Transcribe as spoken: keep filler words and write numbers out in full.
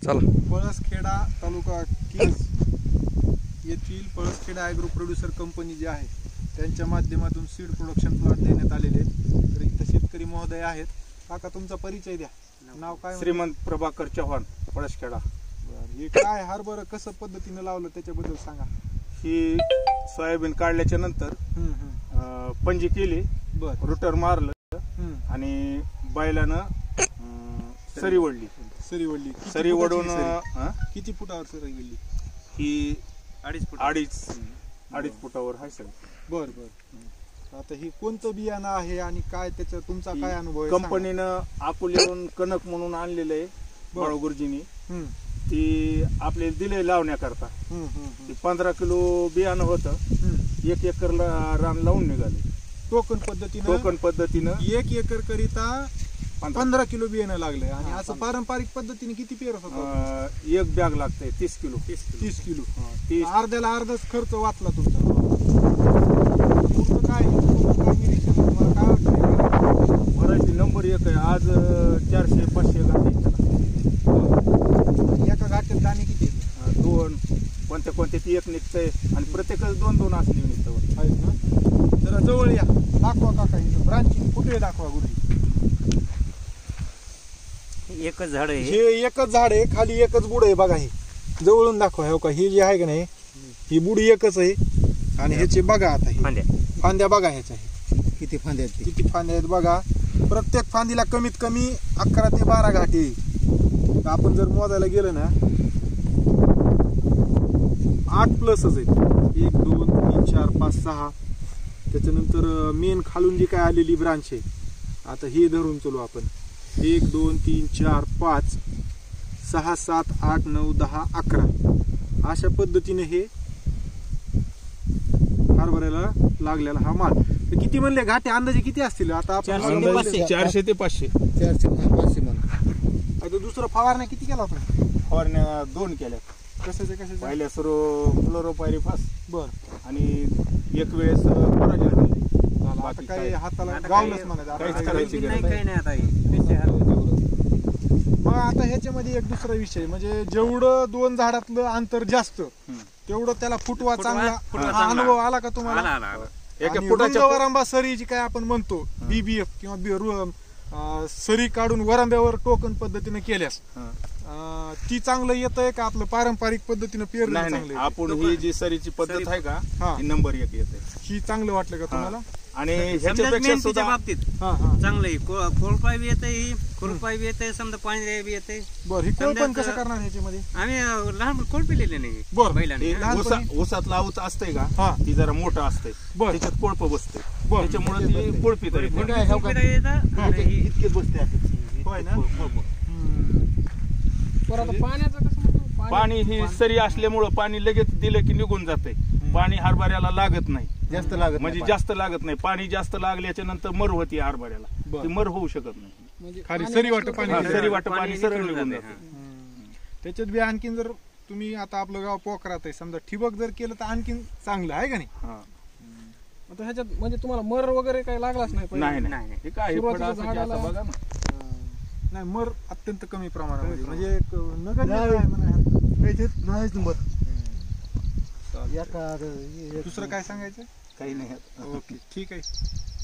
चला. पळसखेडा तालुका केज येथील Palaskheda agro producer company जी आहे त्यांच्या माध्यमातून सीड प्रोडक्शन प्लॉट देण्यात आलेले आहेत. तर इथं शेतकरी महोदय आहेत. काका तुमचा परिचय द्या. नाव काय? श्रीमंत प्रभाकर चव्हाण, पळसखेडा. हे काय हरभरा कसं पद्धतीने लावलं त्याच्याबद्दल सांगा. ही सोयाबीन काढल्याच्या नंतर पंजी केली, रुटर मारलं आणि बैलानं सरी वडली. सरी वडली सरी वडून किती फुटावर सरी वडली? ही अडीच फुट अडीच अडीच फुटावर आहे सर. बर बर. आता ही कोणतं बियाणं आहे आणि काय त्याचा तुमचा काय अनुभव आहे? कंपनीनं अकोल्याहून कणक म्हणून आणलेलं आहे बाळू गुरुजींनी. ती आपल्याला दिले लावण्याकरता. ती पंधरा किलो बियाणं होतं. एक एकरला रान लावून निघाले. टोकन पद्धतीनं टोकन पद्धतीनं एक एकर करिता पंधरा किलो बियाणं लागलंय. आणि असं पारंपरिक पद्धतीने किती पेरत होता? एक बॅग लागते तीस किलो. तीस किलो तीस अर्ध्याला अर्धाच खर्च वाचला तुमचा. काय काय निरीक्षण तुम्हाला काय वाटतं? व्हरायटी नंबर एक आहे. आज चारशे पाचशे गाठी एका गाठ्यात दाणे किती? दोन कोणत्या कोणत्या ती एक निघतंय आणि प्रत्येकच दोन दोन असली निघतं आहेत ना. जरा जवळ या, दाखवा काका. ब्रांचिंग कुठे दाखवा गुरुजी. एकच झाड आहे हे, एकच झाड आहे, खाली एकच बुड आहे बघा. हे जवळून दाखवा. हो का, हे जे आहे का नाही ही बुडी एकच आहे. आणि ह्याचे बघा आता हे फांद्या बघा ह्याच्या किती फांद्या आहेत किती फांद्या आहेत बघा. प्रत्येक फांदीला कमीत कमी अकरा ते बारा गाठी. आपण जर मोजायला गेलं ना आठ प्लसच आहेत. एक दोन तीन चार पाच सहा. त्याच्यानंतर मेन खालून जी काय आलेली ब्रांच आहे आता हे धरून चलू आपण. एक दोन तीन चार पाच सहा सात आठ नऊ दहा अकरा अशा पद्धतीने हे हरभऱ्याला लागलेला हा माल. तर किती म्हणले घाटे अंदाजे किती असतील? आता आपण चारशे ते पाचशे. चारशे पाचशे म्हणा. आता दुसरं फवारण्या किती केला आपण? फवारण्या दोन केल्या. कशाचे कशाचे? पहिल्या सर्व फ्लोरोपायरिफॉस बर आणि एक वेळेस पराजय. आता काही हाताला गावलंच म्हणायचं. मग आता ह्याच्यामध्ये एक दुसरा विषय म्हणजे जेवढं दोन झाडातलं अंतर जास्त तेवढं त्याला फुटवा चांगला. अनुभव आला का तुम्हाला? वरांबा सरी जी काय आपण म्हणतो बीबीएफ किंवा सरी काढून वरांब्यावर टोकन पद्धतीने केल्यास ती चांगलं येत आहे का आपलं पारंपरिक पद्धतीने पेरलं चांगलं? आपण ही जी सरीची पद्धत आहे का ही नंबर एक येते. ही चांगलं वाटलं का तुम्हाला? आणि ह्याच्यापेक्षा सुद्धा बाबतीत चांगलं आहे. खोळपाय बी येते, खोळपाय बी येते, समजा पाणी बी येते. बरं, ही कोळपण कसं करणार ह्याच्यामध्ये? आम्ही लहान कोळपिलेले नाही. बरं, ऊसात लावूच असतंय का ती जरा मोठं असतंय, त्याच्यात कोळप बसते, त्याच्यामुळे ती कोळपी तरी इतकेच बसते. होय ना. पाण्याचं कसं? पाणी ही सरी असल्यामुळं पाणी लगेच दिलं की निघून जाते. पाणी हरभऱ्याला लागत नाही जास्त लागत म्हणजे जास्त लागत नाही. पाणी जास्त लागल्याच्या नंतर मर होती हरभऱ्याला, ती मर होऊ शकत नाही. खाली सरी वाट पाणी सरी वाट पाणी सरळ निघून जाते. त्याच्यात बी आणखीन जर तुम्ही आता आपलं गाव पोखरात आहे समजा ठिबक जर केलं तर आणखीन चांगलं आहे का नाही? आता ह्याच्यात म्हणजे तुम्हाला मर वगैरे काही लागलाच नाही? नाही नाही. हे काय बघा ना. नाही, मर अत्यंत कमी प्रमाणामध्ये म्हणजे नगण्य नाहीच नंबर. दुसरं काय सांगायचं? काही नाही. ओके, ठीक आहे.